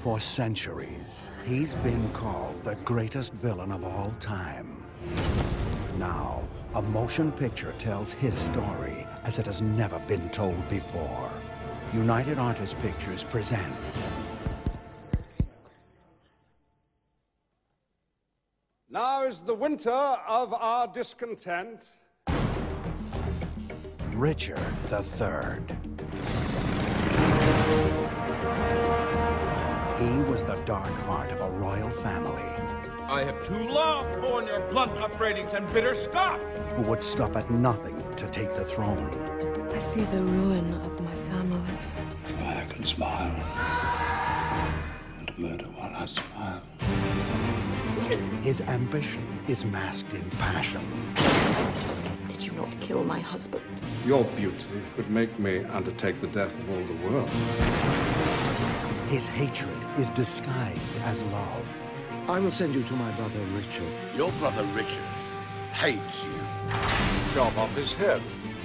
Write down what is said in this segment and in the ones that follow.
For centuries, he's been called the greatest villain of all time. Now, a motion picture tells his story as it has never been told before. United Artists Pictures presents... Now is the winter of our discontent. Richard III. He was the dark heart of a royal family. I have too long borne your blunt upbraidings and bitter scoff. Who would stop at nothing to take the throne. I see the ruin of my family. I can smile and murder while I smile. His ambition is masked in passion. Did you not kill my husband? Your beauty would make me undertake the death of all the world. His hatred is disguised as love. I will send you to my brother Richard. Your brother Richard hates you. Chop off his head.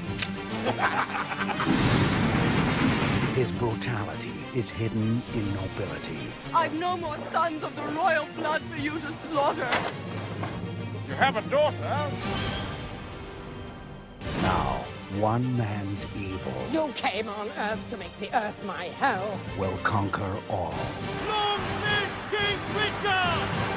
His brutality is hidden in nobility. I've no more sons of the royal blood for you to slaughter. You have a daughter? Now, one man's evil You came on Earth to make the Earth my hell. will conquer all. Long live King Richard!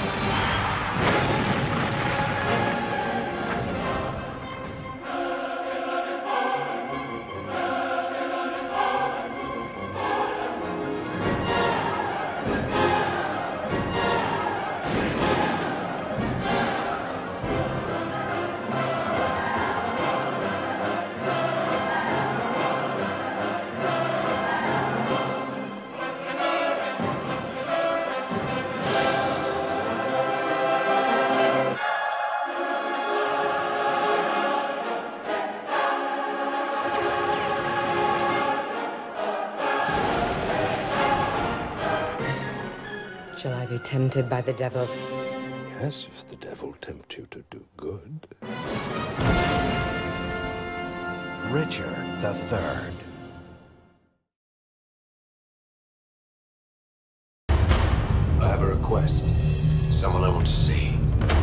Shall I be tempted by the devil? Yes, if the devil tempts you to do good. Richard III. I have a request. Someone I want to see.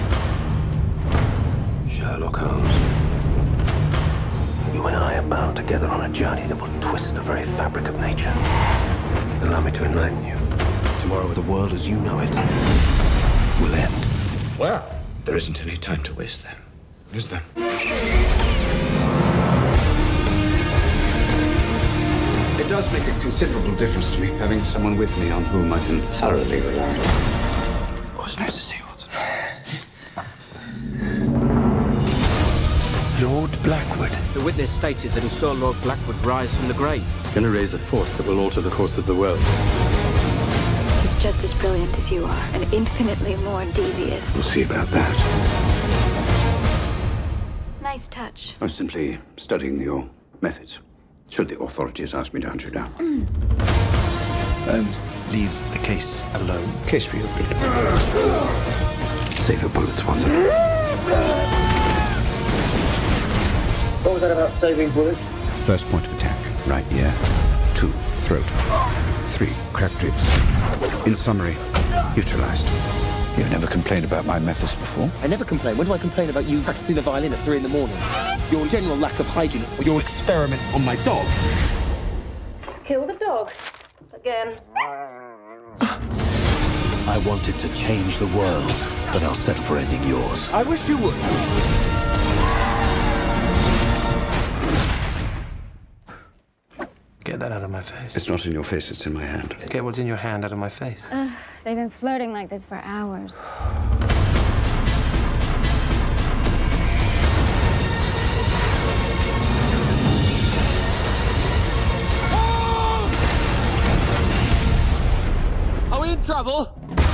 Sherlock Holmes. You and I are bound together on a journey that will twist the very fabric of nature. Allow me to enlighten you. Tomorrow, the world as you know it will end. Well, There isn't any time to waste then, is there? It does make a considerable difference to me having someone with me on whom I can thoroughly rely. What's nice to see, Watson? Lord Blackwood. The witness stated that he saw Lord Blackwood rise from the grave. Gonna raise a force that will alter the course of the world. He's just as brilliant as you are, and infinitely more devious. We'll see about that. Nice touch. I was simply studying your methods. Should the authorities ask me to hunt you down. Holmes, leave the case alone. Case for you, Peter. Save your bullets, Watson. What was that about saving bullets? First point of attack, right ear. 2, throat. 3, cracked ribs. In summary, neutralized. You've never complained about my methods before? I never complain. When do I complain about you practicing the violin at 3 in the morning? Your general lack of hygiene, or your experiment on my dog? Just kill the dog. Again. I wanted to change the world, but I'll settle for ending yours. I wish you would. Get that out of my face. It's not in your face, it's in my hand. Get what's in your hand out of my face. They've been flirting like this for hours. Are we in trouble?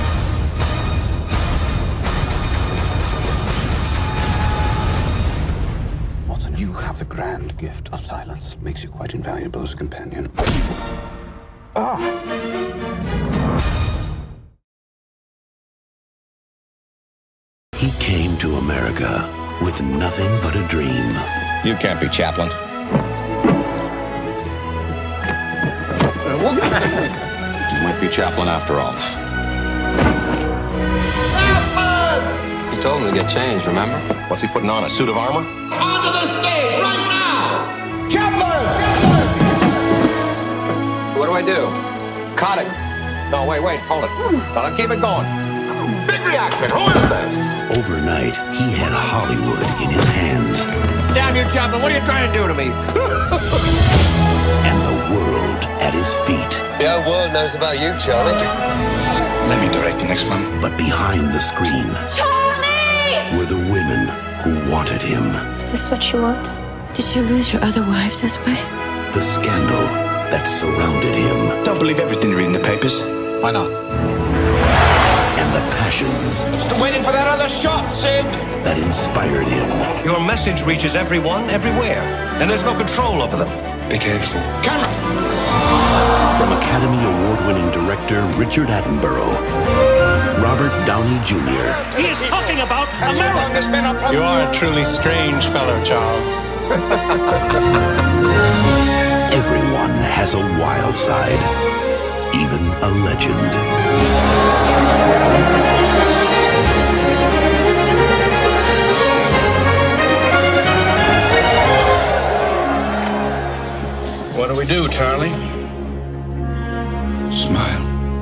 Watson, you have the grand gift of silence. Makes you quite invaluable as a companion. He came to America with nothing but a dream. You can't be Chaplin. What? Might be Chaplin after all. You told him to get changed, remember? What's he putting on, a suit of armor? Onto the stage, right now! Chaplin! What do I do? Cut it. No, wait, hold it. No, keep it going. Big reaction. Who is this? Overnight, he had Hollywood in his hands. Damn you, Chaplin. What are you trying to do to me? And the world at his feet. The whole world knows about you, Charlie. Let me direct the next one. But behind the screen Charlie! were the women who wanted him. Is this what you want? Did you lose your other wives this way? The scandal that surrounded him. Don't believe everything you read in the papers. Why not? And the passions Still waiting for that other shot, Sid. that inspired him. Your message reaches everyone, everywhere, and there's no control over them. Be careful. Camera! From Academy Award-winning director Richard Attenborough, Robert Downey Jr. He is talking about That's how long this been up. You are a truly strange fellow, Charles. Everyone has a wild side, even a legend. What do we do, Charlie? Smile.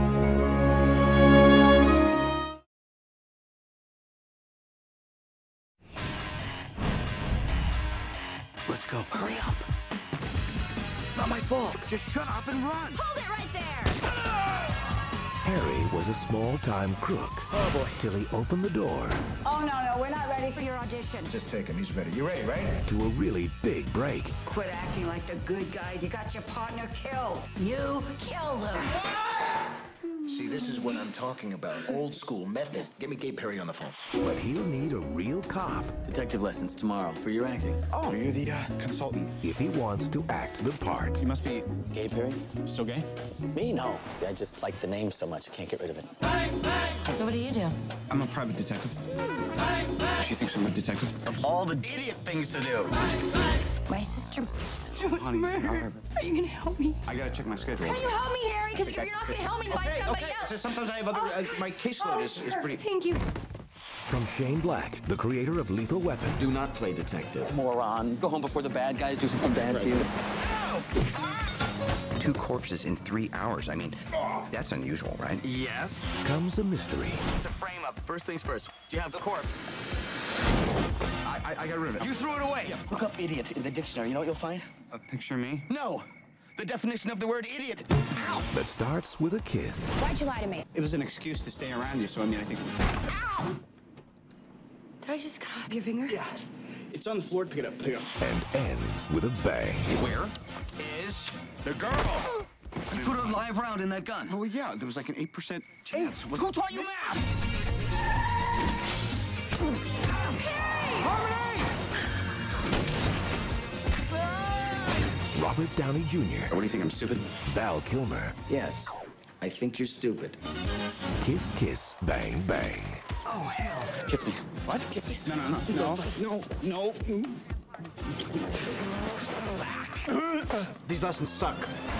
Let's go. Hurry up. It's not my fault. Just shut up and run. Hold it right there! Harry was a small-time crook. Oh, boy. Till he opened the door Oh, no, we're not ready for your audition. Just take him. He's ready. You ready, right? to a really big break. Quit acting like the good guy. You got your partner killed. You killed him. See, this is what I'm talking about. Old school method. Get me Gabe Perry on the phone. But he'll need a real cop Detective lessons tomorrow for your acting. Oh, you're the consultant. if he wants to act the part. You must be Gay Perry? still gay? Me? No. I just like the name so much, I can't get rid of it. So what do you do? I'm a private detective. She thinks I'm a detective. Of all the idiot things to do. My sister. was murdered. Are you gonna help me? I gotta check my schedule. Can you help me, Harry? Because if you're not gonna help me, find somebody else. So sometimes I have other. My caseload is pretty. Thank you. From Shane Black, the creator of Lethal Weapon. Do not play detective. Moron. Go home before the bad guys do something bad to you. 2 corpses in 3 hours. I mean, that's unusual, right? Yes. Comes a mystery. It's a frame up. First things first. Do you have the corpse? I got rid of it. You threw it away. Look up idiot in the dictionary. You know what you'll find? A picture of me? No. The definition of the word idiot. Ow. That starts with a kiss. Why'd you lie to me? It was an excuse to stay around you, so I think. Ow! Did I just cut off your finger? Yeah. It's on the floor. Pick it up. And ends with a bang. Where is the girl? You put a live round in that gun. Oh, yeah. There was like an 8% chance. Who taught you math? Robert Downey Jr. What do you think? I'm stupid? Val Kilmer. Yes. I think you're stupid. Kiss, kiss, bang, bang. Oh, hell. Kiss me. What? Kiss me. No. These lessons suck.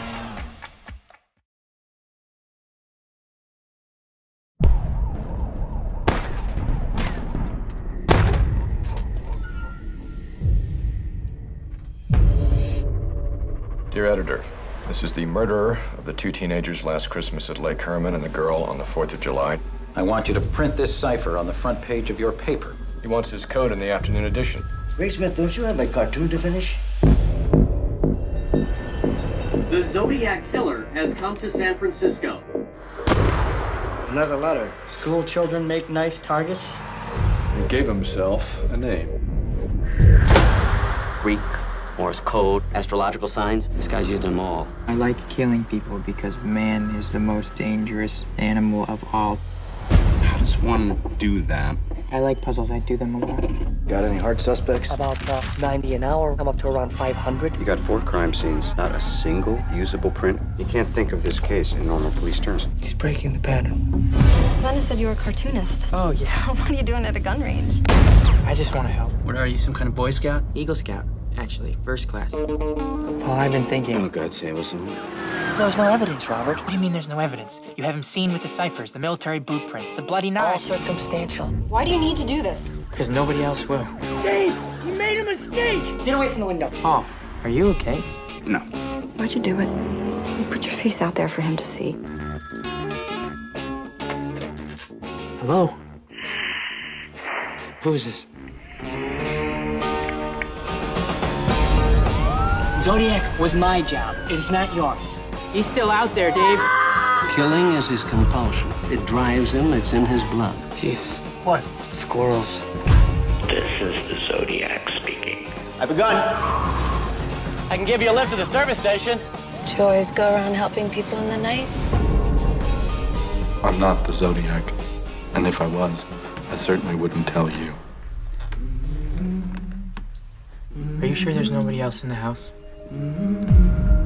Dear editor, this is the murderer of the 2 teenagers last Christmas at Lake Herman and the girl on the 4th of July. I want you to print this cipher on the front page of your paper. He wants his code in the afternoon edition. Ray Smith, don't you have a cartoon to finish? The Zodiac Killer has come to San Francisco. Another letter. School children make nice targets? He gave himself a name. Greek, Morse code, astrological signs. This guy's used them all. I like killing people because man is the most dangerous animal of all. How does one do that? I like puzzles. I do them a lot. Got any hard suspects? About 90 an hour. I'm up to around 500. You got 4 crime scenes, not a single usable print. You can't think of this case in normal police terms. He's breaking the pattern. Glenda said you were a cartoonist. Oh, yeah. What are you doing at a gun range? I just want to help. What are you, some kind of Boy Scout? Eagle Scout, actually, first class. Paul, I've been thinking. Oh, God save us. There was no evidence, Robert. What do you mean there's no evidence? You have him seen with the ciphers, the military blueprints, the bloody knife. All circumstantial. Why do you need to do this? Because nobody else will. Dave, you made a mistake! Get away from the window. Oh, are you okay? No. Why'd you do it? You put your face out there for him to see. Hello? Who is this? Zodiac was my job. It is not yours. He's still out there, Dave. Killing is his compulsion. It drives him. It's in his blood. Jeez. What? Squirrels. This is the Zodiac speaking. I've begun. I can give you a lift to the service station. Do you always go around helping people in the night? I'm not the Zodiac. And if I was, I certainly wouldn't tell you. Are you sure there's nobody else in the house?